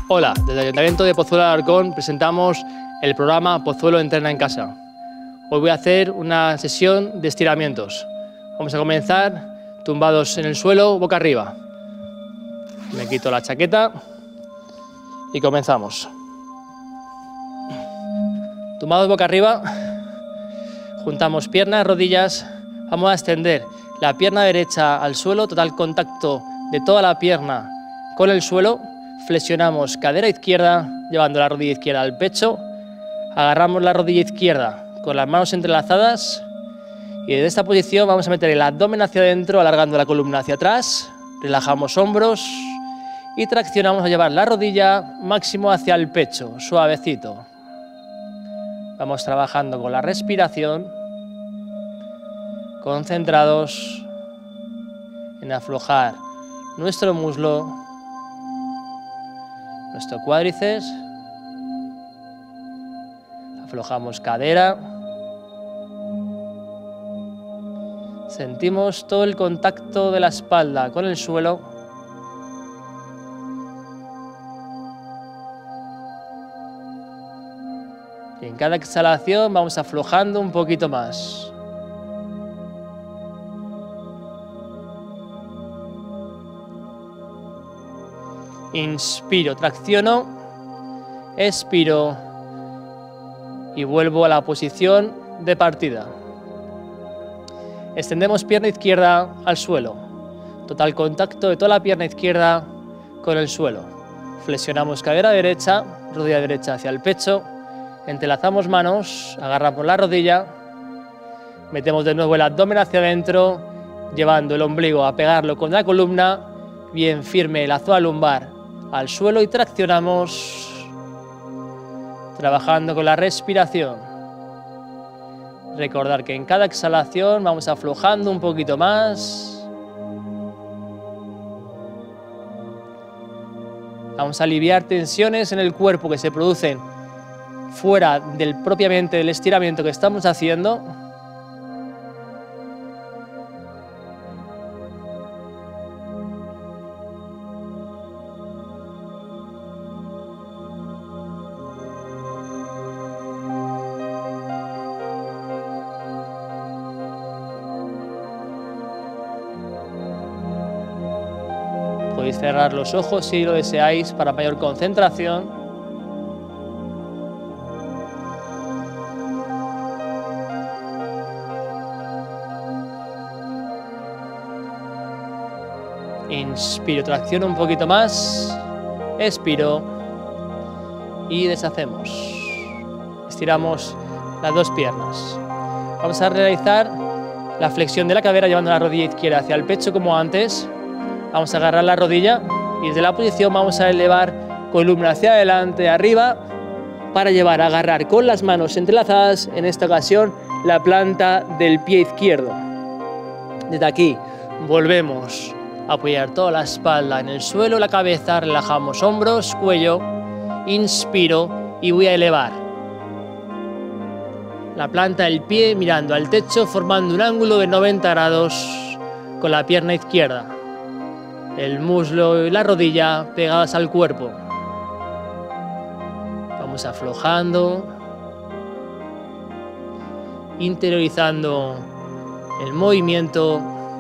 Hola, desde el Ayuntamiento de Pozuelo de Alarcón presentamos el programa Pozuelo Entrena en Casa. Hoy voy a hacer una sesión de estiramientos. Vamos a comenzar tumbados en el suelo, boca arriba. Me quito la chaqueta y comenzamos. Tumbados boca arriba, juntamos piernas, rodillas. Vamos a extender la pierna derecha al suelo, total contacto de toda la pierna con el suelo. Flexionamos cadera izquierda, llevando la rodilla izquierda al pecho. Agarramos la rodilla izquierda con las manos entrelazadas y desde esta posición vamos a meter el abdomen hacia adentro, alargando la columna hacia atrás. Relajamos hombros y traccionamos a llevar la rodilla máximo hacia el pecho, suavecito. Vamos trabajando con la respiración, concentrados en aflojar nuestro muslo, nuestro cuádriceps, aflojamos cadera, sentimos todo el contacto de la espalda con el suelo. Y en cada exhalación vamos aflojando un poquito más. Inspiro, tracciono, expiro y vuelvo a la posición de partida. Extendemos pierna izquierda al suelo. Total contacto de toda la pierna izquierda con el suelo. Flexionamos cadera derecha, rodilla derecha hacia el pecho. Entrelazamos manos, agarramos la rodilla. Metemos de nuevo el abdomen hacia adentro, llevando el ombligo a pegarlo con la columna. Bien firme la zona lumbar al suelo y traccionamos, trabajando con la respiración. Recordar que en cada exhalación vamos aflojando un poquito más. Vamos a aliviar tensiones en el cuerpo que se producen fuera del propiamente del estiramiento que estamos haciendo. Podéis cerrar los ojos si lo deseáis para mayor concentración. Inspiro, tracciono un poquito más, expiro y deshacemos. Estiramos las dos piernas. Vamos a realizar la flexión de la cadera llevando la rodilla izquierda hacia el pecho como antes. Vamos a agarrar la rodilla y desde la posición vamos a elevar columna hacia adelante, arriba, para llevar a agarrar con las manos entrelazadas, en esta ocasión, la planta del pie izquierdo. Desde aquí volvemos a apoyar toda la espalda en el suelo, la cabeza, relajamos hombros, cuello, inspiro y voy a elevar la planta del pie mirando al techo, formando un ángulo de 90 grados con la pierna izquierda. El muslo y la rodilla pegadas al cuerpo. Vamos aflojando, interiorizando el movimiento.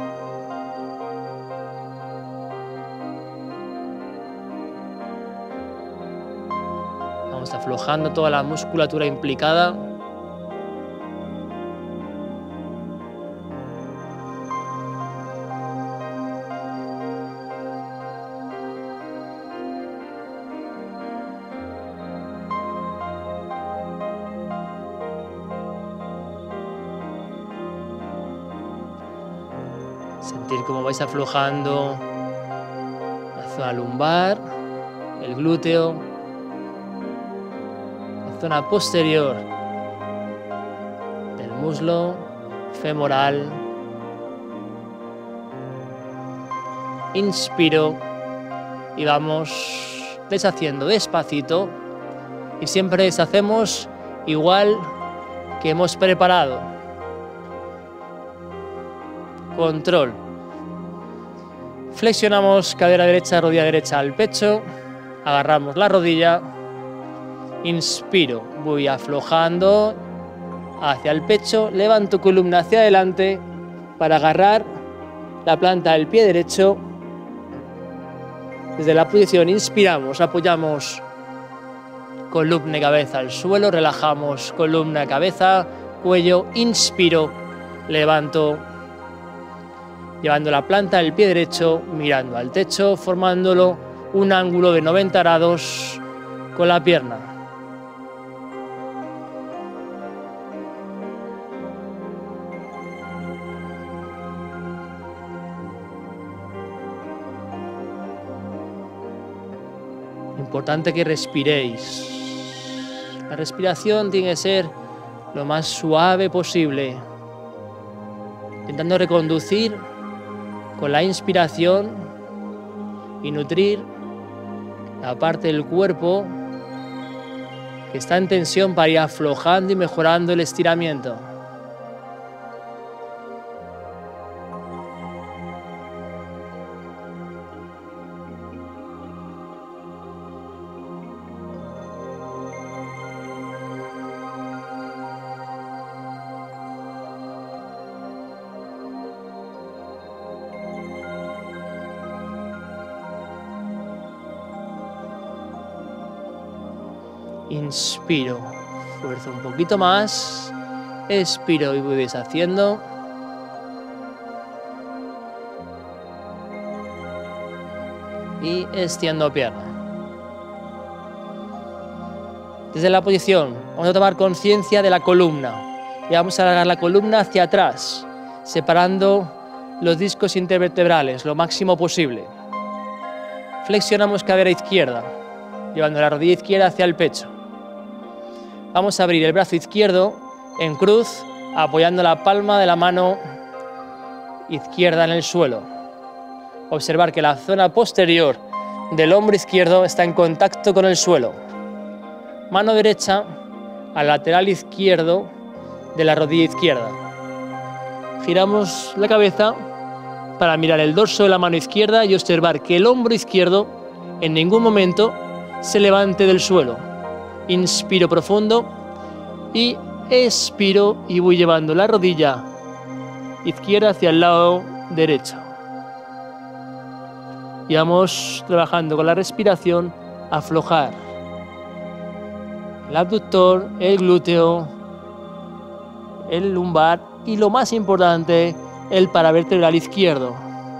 Vamos aflojando toda la musculatura implicada. Sentir cómo vais aflojando la zona lumbar, el glúteo, la zona posterior del muslo, femoral. Inspiro y vamos deshaciendo despacito y siempre deshacemos igual que hemos preparado. Control. Flexionamos cadera derecha, rodilla derecha al pecho. Agarramos la rodilla. Inspiro, voy aflojando hacia el pecho, levanto columna hacia adelante para agarrar la planta del pie derecho. Desde la posición inspiramos, apoyamos columna y cabeza al suelo, relajamos columna, cabeza, cuello, inspiro, levanto, llevando la planta del pie derecho, mirando al techo, formándolo un ángulo de 90 grados con la pierna. Importante que respiréis. La respiración tiene que ser lo más suave posible, intentando reconducir con la inspiración y nutrir la parte del cuerpo que está en tensión para ir aflojando y mejorando el estiramiento. Inspiro, fuerza un poquito más, expiro y voy deshaciendo. Y extiendo pierna. Desde la posición vamos a tomar conciencia de la columna y vamos a alargar la columna hacia atrás, separando los discos intervertebrales lo máximo posible. Flexionamos cadera izquierda, llevando la rodilla izquierda hacia el pecho. Vamos a abrir el brazo izquierdo en cruz, apoyando la palma de la mano izquierda en el suelo. Observar que la zona posterior del hombro izquierdo está en contacto con el suelo. Mano derecha al lateral izquierdo de la rodilla izquierda. Giramos la cabeza para mirar el dorso de la mano izquierda y observar que el hombro izquierdo en ningún momento se levante del suelo. Inspiro profundo y expiro y voy llevando la rodilla izquierda hacia el lado derecho. Y vamos trabajando con la respiración, aflojar el abductor, el glúteo, el lumbar y lo más importante, el paravertebral izquierdo.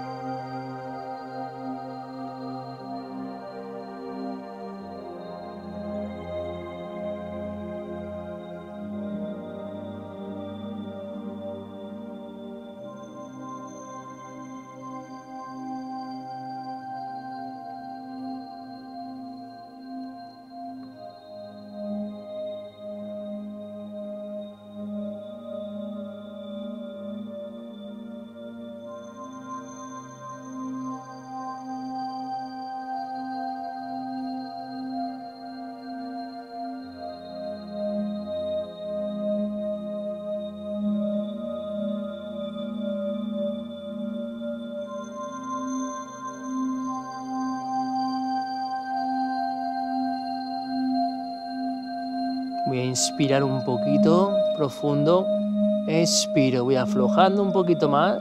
Voy a inspirar un poquito profundo, expiro, voy aflojando un poquito más.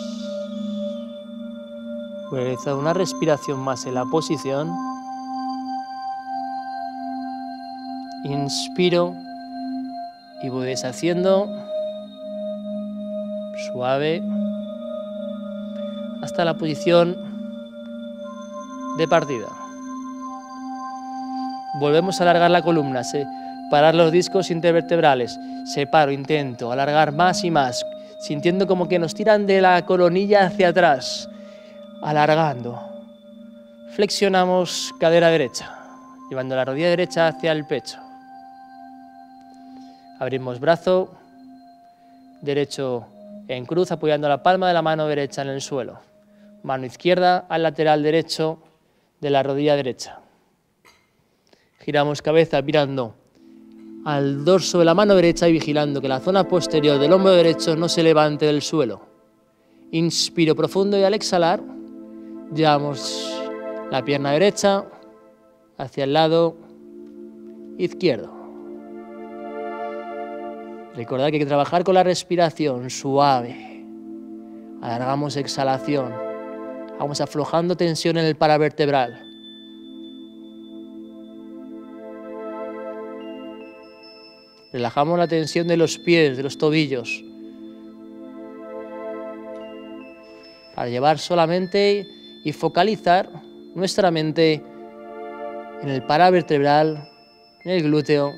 Voy a realizar una respiración más en la posición. Inspiro y voy deshaciendo suave hasta la posición de partida. Volvemos a alargar la columna, separar los discos intervertebrales, separo, intento alargar más y más, sintiendo como que nos tiran de la coronilla hacia atrás, alargando. Flexionamos cadera derecha, llevando la rodilla derecha hacia el pecho. Abrimos brazo derecho en cruz, apoyando la palma de la mano derecha en el suelo. Mano izquierda al lateral derecho de la rodilla derecha. Giramos cabeza mirando al dorso de la mano derecha y vigilando que la zona posterior del hombro derecho no se levante del suelo. Inspiro profundo y al exhalar llevamos la pierna derecha hacia el lado izquierdo. Recordad que hay que trabajar con la respiración suave. Alargamos exhalación. Vamos aflojando tensión en el paravertebral. Relajamos la tensión de los pies, de los tobillos. Para llevar solamente y focalizar nuestra mente en el paravertebral, en el glúteo.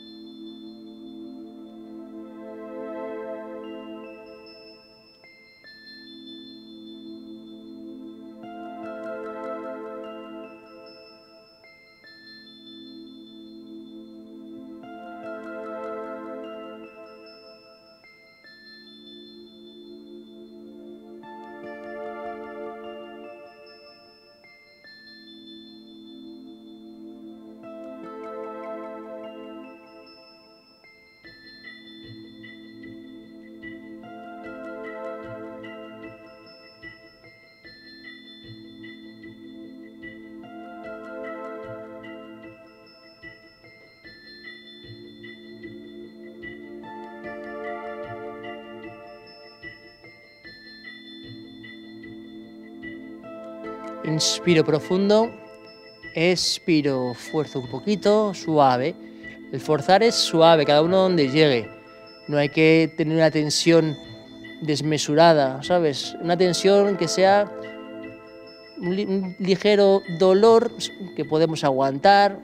Inspiro profundo, expiro, fuerzo un poquito, suave. El forzar es suave, cada uno donde llegue. No hay que tener una tensión desmesurada, ¿sabes? Una tensión que sea un ligero dolor que podemos aguantar,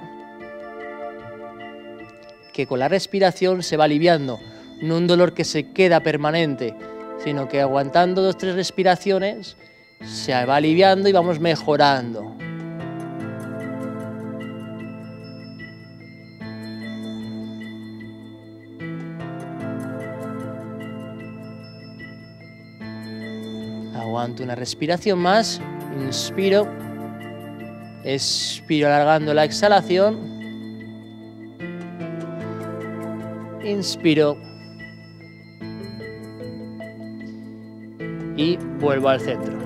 que con la respiración se va aliviando. No un dolor que se queda permanente, sino que aguantando 2 o 3 respiraciones se va aliviando y vamos mejorando. Aguanto una respiración más, inspiro, expiro alargando la exhalación, inspiro y vuelvo al centro.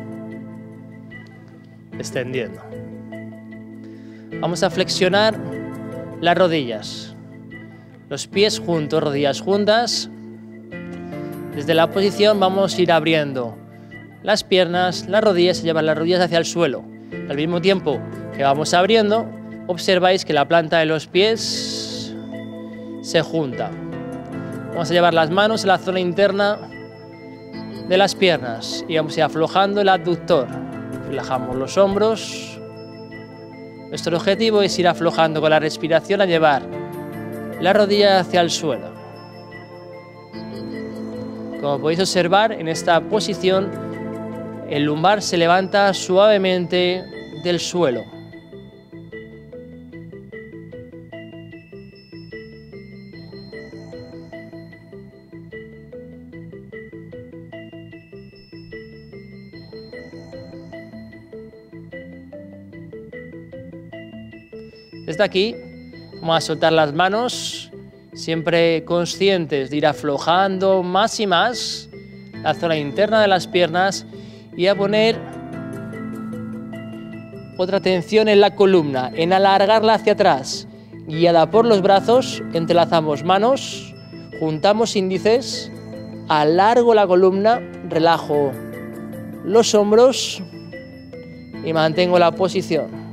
Extendiendo. Vamos a flexionar las rodillas. Los pies juntos, rodillas juntas. Desde la posición vamos a ir abriendo las piernas, las rodillas, y llevar las rodillas hacia el suelo. Al mismo tiempo que vamos abriendo, observáis que la planta de los pies se junta. Vamos a llevar las manos a la zona interna de las piernas y vamos a ir aflojando el abductor. Relajamos los hombros. Nuestro objetivo es ir aflojando con la respiración a llevar la rodilla hacia el suelo. Como podéis observar, en esta posición el lumbar se levanta suavemente del suelo. Desde aquí vamos a soltar las manos, siempre conscientes de ir aflojando más y más la zona interna de las piernas y a poner otra tensión en la columna, en alargarla hacia atrás. Guiada por los brazos, entrelazamos manos, juntamos índices, alargo la columna, relajo los hombros y mantengo la posición.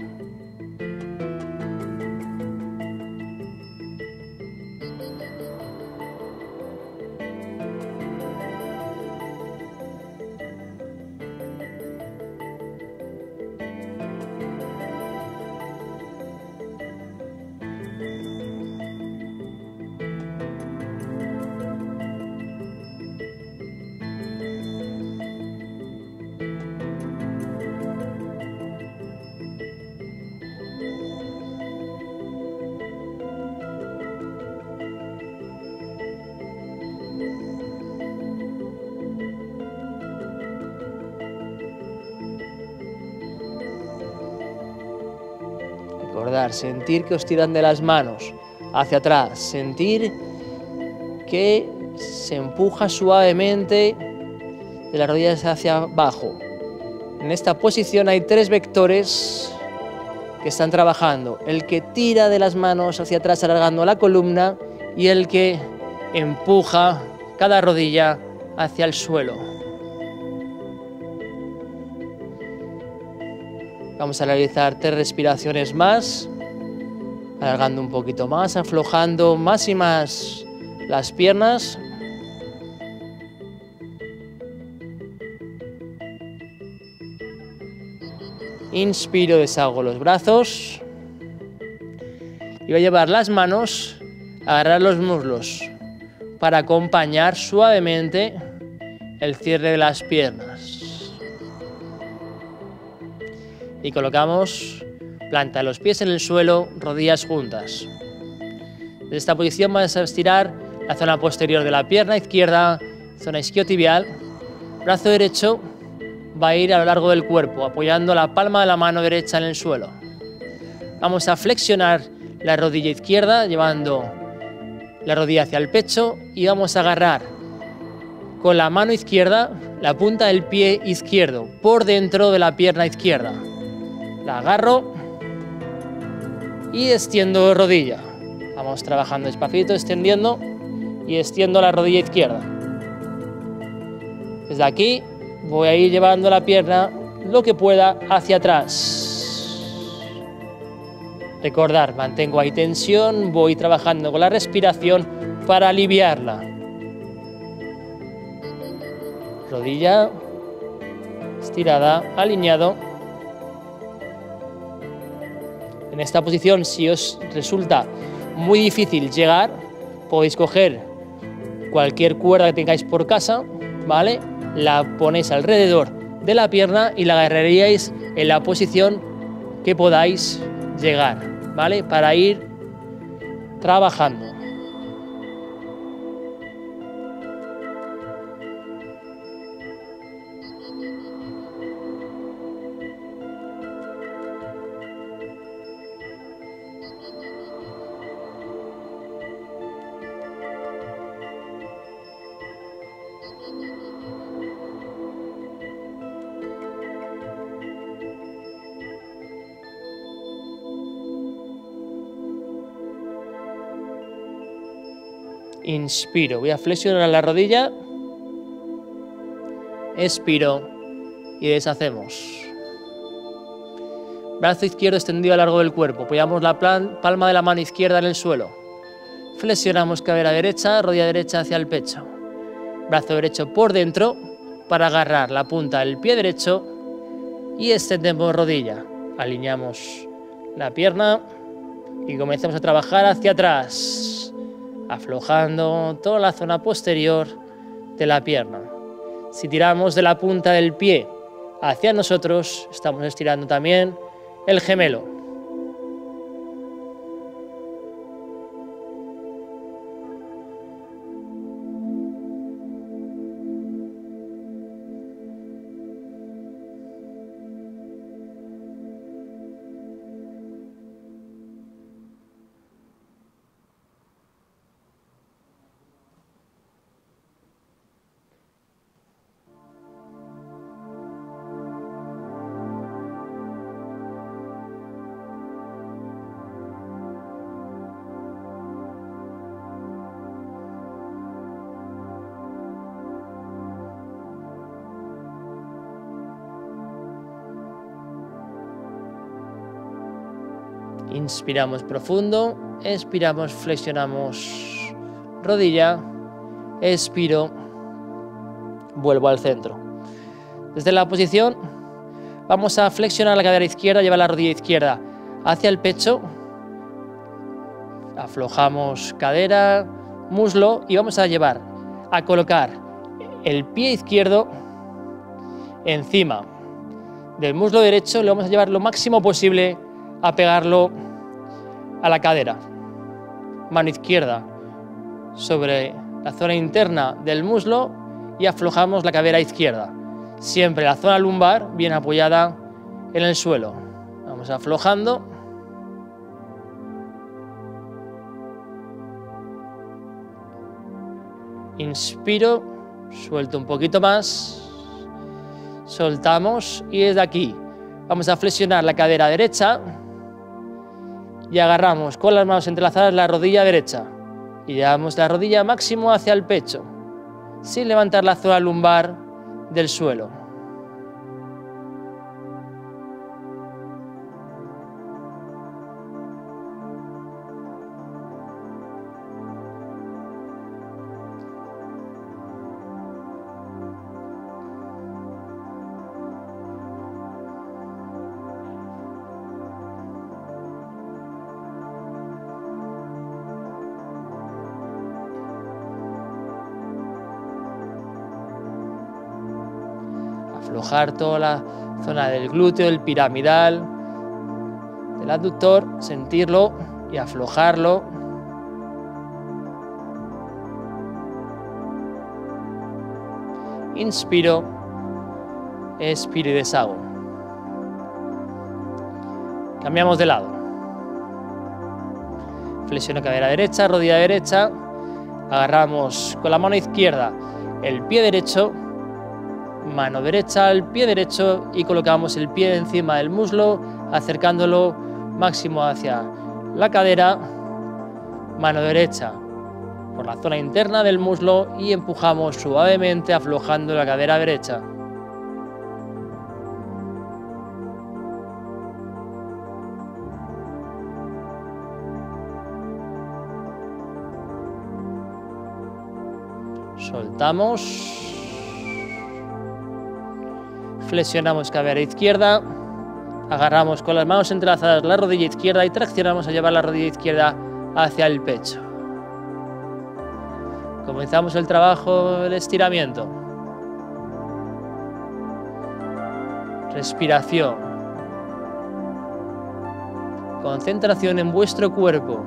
Recordar, sentir que os tiran de las manos hacia atrás, sentir que se empuja suavemente de las rodillas hacia abajo. En esta posición hay 3 vectores que están trabajando, el que tira de las manos hacia atrás alargando la columna y el que empuja cada rodilla hacia el suelo. Vamos a realizar 3 respiraciones más, alargando un poquito más, aflojando más y más las piernas. Inspiro, deshago los brazos y voy a llevar las manos a agarrar los muslos para acompañar suavemente el cierre de las piernas. Y colocamos planta de los pies en el suelo, rodillas juntas. Desde esta posición vamos a estirar la zona posterior de la pierna izquierda, zona isquiotibial. Brazo derecho va a ir a lo largo del cuerpo, apoyando la palma de la mano derecha en el suelo. Vamos a flexionar la rodilla izquierda, llevando la rodilla hacia el pecho, y vamos a agarrar con la mano izquierda la punta del pie izquierdo por dentro de la pierna izquierda. La agarro y extiendo rodilla. Vamos trabajando despacito, extendiendo y extiendo la rodilla izquierda. Desde aquí voy a ir llevando la pierna lo que pueda hacia atrás. Recordar, mantengo ahí tensión, voy trabajando con la respiración para aliviarla. Rodilla estirada, alineado. En esta posición, si os resulta muy difícil llegar, podéis coger cualquier cuerda que tengáis por casa, ¿vale? La ponéis alrededor de la pierna y la agarraríais en la posición que podáis llegar, ¿vale? Para ir trabajando. Inspiro, voy a flexionar la rodilla, expiro y deshacemos. Brazo izquierdo extendido a lo largo del cuerpo, apoyamos la palma de la mano izquierda en el suelo. Flexionamos cadera derecha, rodilla derecha hacia el pecho. Brazo derecho por dentro para agarrar la punta del pie derecho y extendemos rodilla. Alineamos la pierna y comenzamos a trabajar hacia atrás, aflojando toda la zona posterior de la pierna. Si tiramos de la punta del pie hacia nosotros, estamos estirando también el gemelo. Inspiramos profundo, expiramos, flexionamos rodilla, expiro, vuelvo al centro. Desde la posición vamos a flexionar la cadera izquierda, llevar la rodilla izquierda hacia el pecho, aflojamos cadera, muslo y vamos a colocar el pie izquierdo encima del muslo derecho, le vamos a llevar lo máximo posible a pegarlo a la cadera. Mano izquierda sobre la zona interna del muslo y aflojamos la cadera izquierda. Siempre la zona lumbar bien apoyada en el suelo. Vamos aflojando. Inspiro, suelto un poquito más, soltamos y desde aquí vamos a flexionar la cadera derecha y agarramos con las manos entrelazadas la rodilla derecha y llevamos la rodilla máximo hacia el pecho, sin levantar la zona lumbar del suelo. Aflojar toda la zona del glúteo, el piramidal, del abductor, sentirlo y aflojarlo. Inspiro, expiro y deshago. Cambiamos de lado. Flexiono cadera derecha, rodilla derecha. Agarramos con la mano izquierda el pie derecho, mano derecha al pie derecho y colocamos el pie encima del muslo, acercándolo máximo hacia la cadera, mano derecha por la zona interna del muslo y empujamos suavemente aflojando la cadera derecha. Soltamos. Flexionamos cadera izquierda, agarramos con las manos entrelazadas la rodilla izquierda y traccionamos a llevar la rodilla izquierda hacia el pecho. Comenzamos el trabajo del estiramiento. Respiración. Concentración en vuestro cuerpo.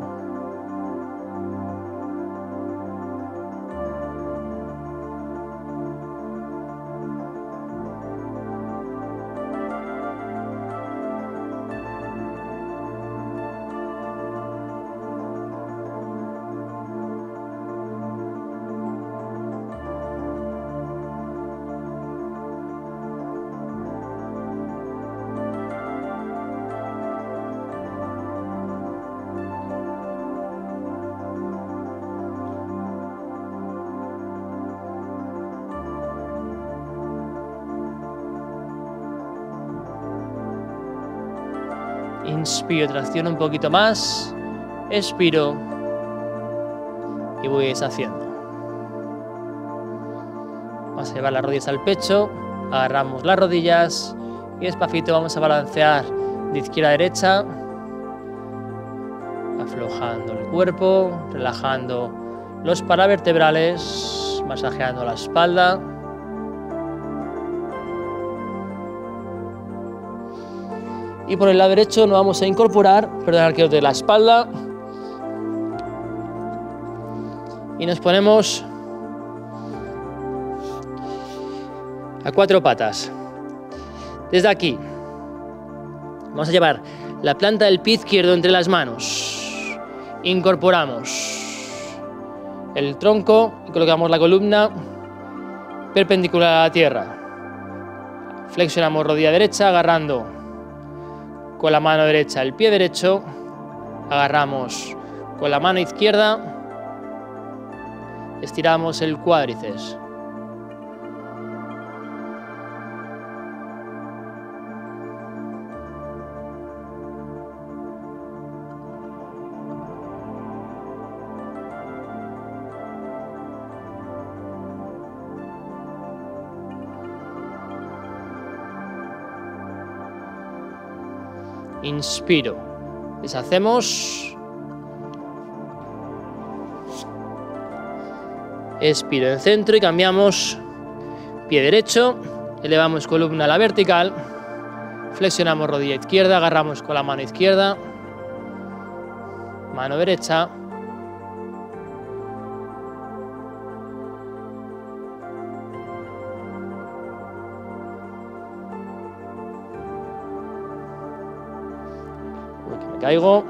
Inspiro, tracciono un poquito más, expiro y voy deshaciendo. Vamos a llevar las rodillas al pecho, agarramos las rodillas y despacito vamos a balancear de izquierda a derecha, aflojando el cuerpo, relajando los paravertebrales, masajeando la espalda. Y por el lado derecho nos vamos a incorporar, perdón, que os de la espalda. Y nos ponemos a cuatro patas. Desde aquí vamos a llevar la planta del pie izquierdo entre las manos. Incorporamos el tronco y colocamos la columna perpendicular a la tierra. Flexionamos rodilla derecha agarrando con la mano derecha el pie derecho, agarramos con la mano izquierda, estiramos el cuádriceps. Inspiro, deshacemos, expiro en centro y cambiamos pie derecho, elevamos columna a la vertical, flexionamos rodilla izquierda, agarramos con la mano izquierda, mano derecha, caigo.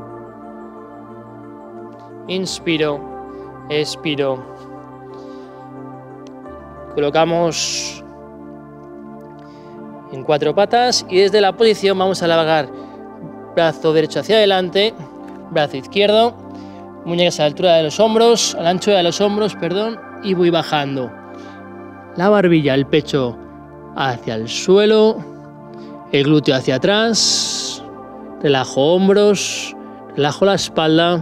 Inspiro, expiro colocamos en 4 patas y desde la posición vamos a alargar brazo derecho hacia adelante, brazo izquierdo, muñecas a la altura de los hombros, a la anchura de los hombros, perdón, y voy bajando la barbilla, el pecho hacia el suelo, el glúteo hacia atrás, relajo hombros, relajo la espalda.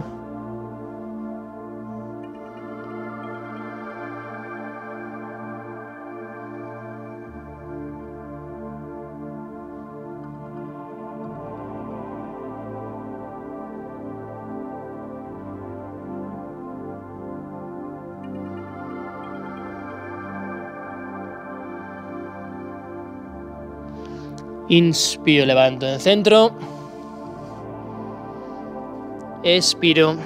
Inspiro, levanto en centro. Expiro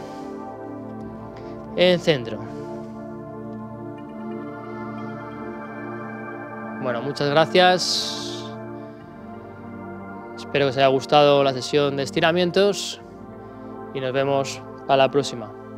en centro. Bueno, muchas gracias. Espero que os haya gustado la sesión de estiramientos y nos vemos para la próxima.